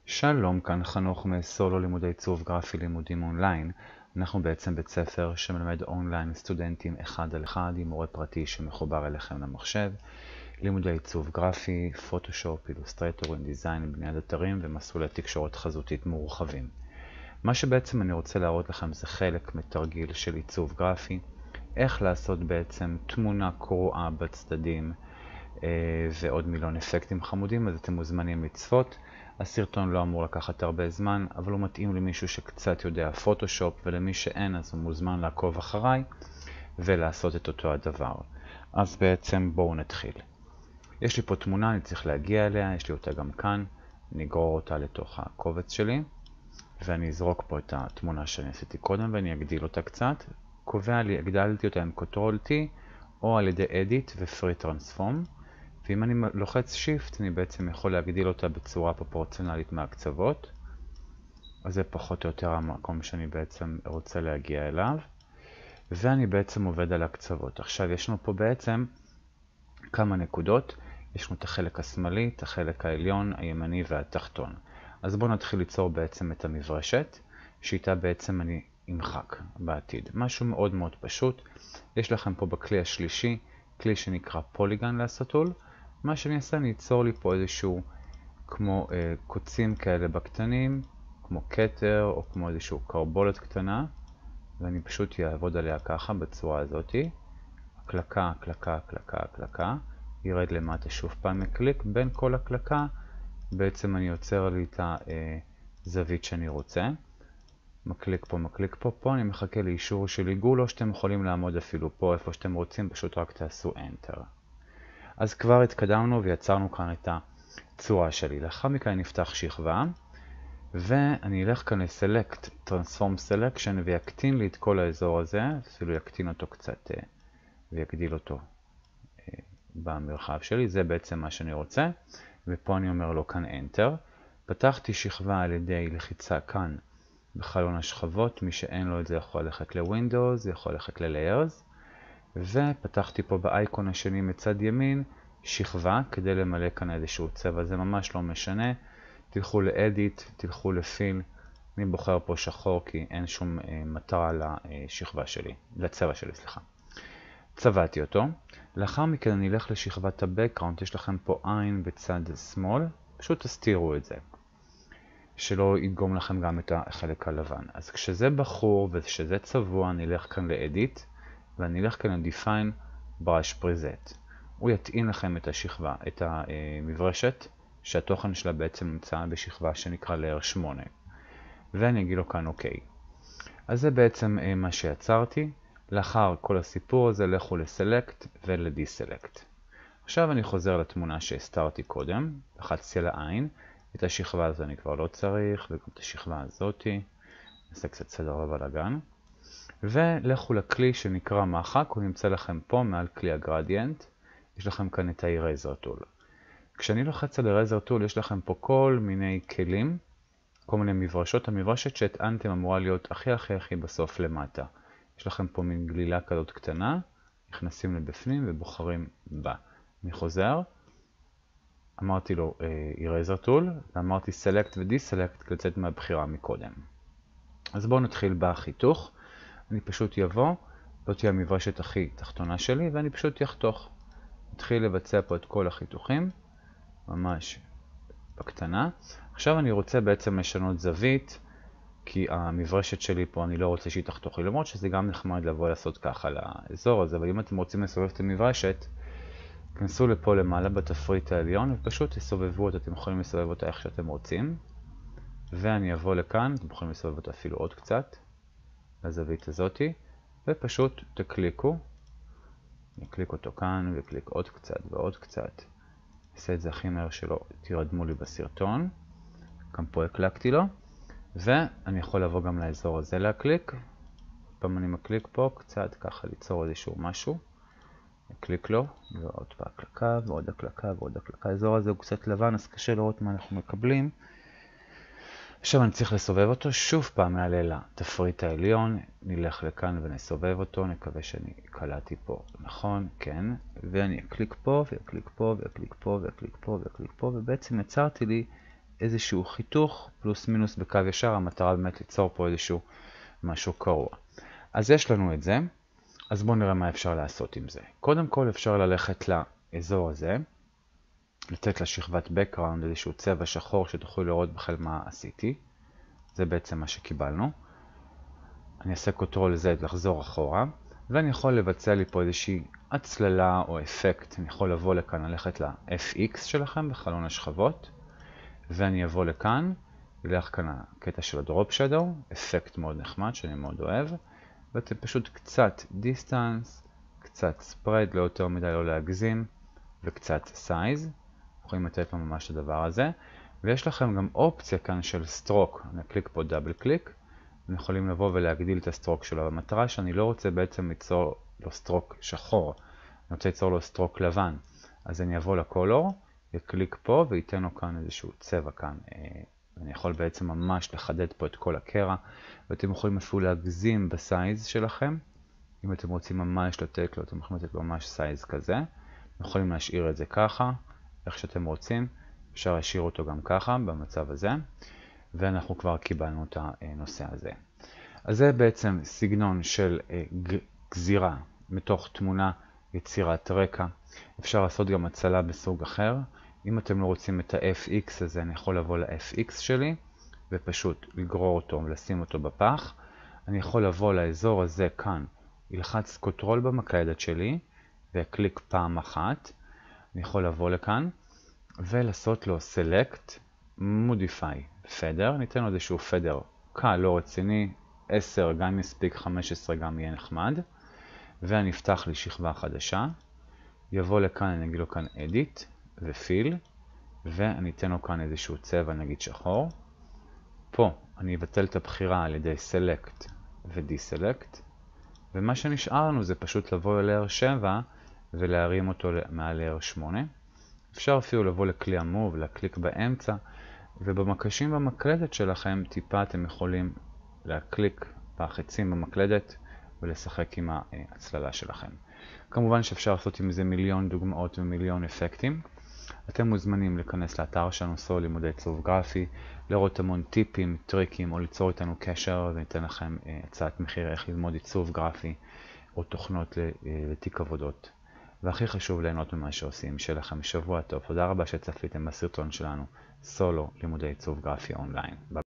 שלום, כאן חנוך מסולו לימודי עיצוב גרפי לימודים אונליין. אנחנו בעצם בית ספר שמלמד אונליין סטודנטים אחד על אחד עם מורה פרטי שמחובר אליכם למחשב, לימודי עיצוב גרפי, פוטושופ, אילוסטרטור, דיזיין, בניית אתרים ומסלולי תקשורת חזותית מורחבים. מה שבעצם אני רוצה להראות לכם זה חלק מתרגיל של עיצוב גרפי, איך לעשות בעצם תמונה קרועה בצדדים ועוד מיליון אפקטים חמודים, אז אתם מוזמנים לצפות. הסרטון לא אמור לקחת הרבה זמן, אבל הוא מתאים למישהו שקצת יודע פוטושופ, ולמי שאין אז הוא מוזמן לעקוב אחריי ולעשות את אותו הדבר. אז בעצם בואו נתחיל. יש לי פה תמונה, אני צריך להגיע אליה, יש לי אותה גם כאן, אני אגרור אותה לתוך הקובץ שלי, ואני אזרוק פה את התמונה שאני עשיתי קודם ואני אגדיל אותה קצת. קובע לי, הגדלתי אותה עם Ctrl-T או על ידי Edit ו-Free Transform. ואם אני לוחץ Shift אני בעצם יכול להגדיל אותה בצורה פרופורציונלית מהקצוות. אז זה פחות או יותר המקום שאני בעצם רוצה להגיע אליו. ואני בעצם עובד על הקצוות. עכשיו יש לנו פה בעצם כמה נקודות. יש לנו את החלק השמאלי, את החלק העליון, הימני והתחתון. אז בואו נתחיל ליצור בעצם את המברשת, שאיתה בעצם אני אמחק בעתיד. משהו מאוד מאוד פשוט. יש לכם פה בכלי השלישי, כלי שנקרא פוליגון לעשתול. מה שאני אעשה, אני אצור לי פה איזשהו כמו קוצים כאלה בקטנים, כמו קטר או כמו איזשהו קרבולת קטנה, ואני פשוט אעבוד עליה ככה בצורה הזאת. הקלקה, הקלקה, הקלקה, הקלקה, ירד למטה שוב פעם מקליק, בין כל הקלקה בעצם אני יוצר לי את הזווית שאני רוצה. מקליק פה, מקליק פה, פה אני מחכה לאישור של עיגול, או שאתם יכולים לעמוד אפילו פה איפה שאתם רוצים, פשוט רק תעשו Enter. אז כבר התקדמנו ויצרנו כאן את הצורה שלי. לאחר מכן אני אפתח שכבה, ואני אלך כאן ל-Select, Transform Selection, ויקטין לי את כל האזור הזה, אפילו יקטין אותו קצת ויגדיל אותו במרחב שלי. זה בעצם מה שאני רוצה, ופה אני אומר לו כאן Enter. פתחתי שכבה על ידי לחיצה כאן בחלון השכבות, מי שאין לו את זה יכול ללכת ל-Windows, יכול ללכת ל-Layers, ופתחתי פה באייקון השני מצד ימין שכבה כדי למלא כאן איזשהו צבע. זה ממש לא משנה, תלכו ל-Edit, תלכו ל-Fill, אני בוחר פה שחור כי אין שום מטרה לשכבה שלי, לצבע שלי, סליחה. צבעתי אותו. לאחר מכן אני אלך לשכבת ה-Background, יש לכם פה עין בצד שמאל, פשוט תסתירו את זה, שלא ידגום לכם גם את החלק הלבן. אז כשזה בחור וכשזה צבוע, אני אלך כאן ל-Edit, ואני אלך כאן ל-Define Brush Preset. הוא יטעין לכם את השכבה, את המברשת, שהתוכן שלה בעצם נמצא בשכבה שנקרא Layer 8. ואני אגיד לו כאן אוקיי. אז זה בעצם מה שיצרתי. לאחר כל הסיפור הזה, לכו ל-Select ול-Deselect. עכשיו אני חוזר לתמונה שהסתרתי קודם, לחצתי על העין. את השכבה הזו אני כבר לא צריך, וגם את השכבה הזאתי. נעשה קצת סדר בבלגן. ולכו לכלי שנקרא מחק, הוא נמצא לכם פה מעל כלי הגרדיאנט. יש לכם כאן את ה-Eraser Tool. כשאני לוחץ על ה-Eraser Tool יש לכם פה כל מיני כלים, כל מיני מברשות. המברשת שהטענתם אמורה להיות הכי בסוף למטה. יש לכם פה מין גלילה כזאת קטנה, נכנסים לבפנים ובוחרים בה. אני חוזר, אמרתי לו Eraser Tool, ואמרתי Select ו-Deselect כדי לצאת מהבחירה מקודם. אז בואו נתחיל בחיתוך. אני פשוט יבוא, לא תהיה המברשת הכי תחתונה שלי, ואני פשוט יחתוך. נתחיל לבצע פה את כל החיתוכים, ממש בקטנה. עכשיו אני רוצה בעצם לשנות זווית, כי המברשת שלי פה אני לא רוצה שהיא תחתוך לי, למרות שזה גם נחמד לבוא לעשות ככה לאזור הזה, אבל אם אתם רוצים לסובב את המברשת, כנסו לפה למעלה בתפריט העליון, ופשוט תסובבו אותה, אתם יכולים לסובב אותה איך שאתם רוצים. ואני אבוא לכאן, אתם יכולים לסובב אותה אפילו עוד קצת, לזווית הזאתי, ופשוט תקליקו. נקליק אותו כאן, וקליק עוד קצת ועוד קצת. אעשה את זה הכי מהר שלא תירדמו לי בסרטון. גם פה הקלקתי לו. ואני יכול לבוא גם לאזור הזה להקליק. פעם אני מקליק פה קצת, ככה ליצור איזשהו משהו. נקליק לו, ועוד בהקלקה, ועוד הקלקה, ועוד הקלקה. האזור הזה הוא קצת לבן, אז קשה לראות מה אנחנו מקבלים. עכשיו אני צריך לסובב אותו, שוב פעם נעלה לתפריט העליון, נלך לכאן ונסובב אותו, נקווה שאני קלעתי פה, נכון? כן. ואני אקליק פה, ואקליק פה, ואקליק פה, ואקליק פה, ואקליק פה, ובעצם יצרתי לי איזשהו חיתוך פלוס מינוס בקו ישר, המטרה באמת ליצור פה איזשהו משהו קרוע. אז יש לנו את זה, אז בואו נראה מה אפשר לעשות עם זה. קודם כל אפשר ללכת לאזור הזה, לתת לשכבת background איזשהו צבע שחור שתוכלו לראות בכלל מה עשיתי. זה בעצם מה שקיבלנו. אני אעשה Ctrl Z לחזור אחורה, ואני יכול לבצע לי פה איזושהי הצללה או אפקט. אני יכול לבוא לכאן, ללכת ל-FX שלכם בחלון השכבות, ואני אבוא לכאן, ילך כאן הקטע של הדרופ שדו, אפקט מאוד נחמד שאני מאוד אוהב, ואתם פשוט קצת דיסטנס, קצת ספרד, לא יותר מדי לא להגזים, וקצת סייז. יכולים לתת לו ממש את הדבר הזה, ויש לכם גם אופציה כאן של סטרוק. אני אקליק פה דאבל קליק, יכולים לבוא ולהגדיל את הסטרוק שלו. המטרה שאני לא רוצה בעצם ליצור לו סטרוק שחור, אני רוצה ליצור לו סטרוק לבן. אז אני אבוא לקולור, יקליק פה וייתן לו כאן איזשהו צבע כאן. אני יכול בעצם ממש לחדד פה את כל הקרע, ואתם יכולים אפילו להגזים בסייז שלכם. אם אתם רוצים ממש לתת לו, אתם יכולים לתת לו ממש סייז כזה. יכולים להשאיר את זה ככה, איך שאתם רוצים. אפשר להשאיר אותו גם ככה, במצב הזה. ואנחנו כבר קיבלנו את הנושא הזה. אז זה בעצם סגנון של גזירה מתוך תמונה, יצירת רקע. אפשר לעשות גם הצלה בסוג אחר. אם אתם לא רוצים את ה-FX הזה, אני יכול לבוא ל-FX שלי, ופשוט לגרור אותו ולשים אותו בפח. אני יכול לבוא לאזור הזה כאן, ילחץ Ctrl במקלדת שלי, וקליק פעם אחת. אני יכול לבוא לכאן, ולעשות לו Select, Modify, Feather. ניתן לו איזשהו Feather קל, לא רציני, 10 גם מספיק, 15 גם יהיה נחמד. ואני אפתח לי שכבה חדשה. יבוא לכאן, אני אגיד לו כאן Edit ו-Fill, ואני אתן לו כאן איזשהו צבע, נגיד שחור. פה אני אבטל את הבחירה על ידי Select ו-Deselect, ומה שנשאר לנו זה פשוט לבוא ל-Layer 7 ולהרים אותו מעל Layer 8. אפשר אפילו לבוא לכלי המוב, להקליק באמצע, ובמקשים במקלדת שלכם טיפה אתם יכולים להקליק בחצים במקלדת ולשחק עם ההצללה שלכם. כמובן שאפשר לעשות עם זה מיליון דוגמאות ומיליון אפקטים. אתם מוזמנים להיכנס לאתר שלנו סול לימודי עיצוב גרפי, לראות המון טיפים, טריקים או ליצור איתנו קשר, וניתן לכם הצעת מחיר איך ללמוד עיצוב גרפי או תוכנות לתיק עבודות. והכי חשוב ליהנות ממה שעושים. שיהיה לכם שבוע טוב. תודה רבה שצפיתם בסרטון שלנו, סולו לימודי עיצוב גרפי אונליין.